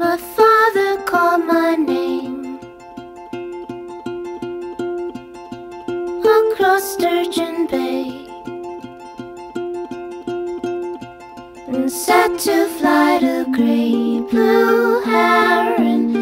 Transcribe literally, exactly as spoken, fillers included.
My father called my name across Sturgeon Bay and set to fly the great blue heron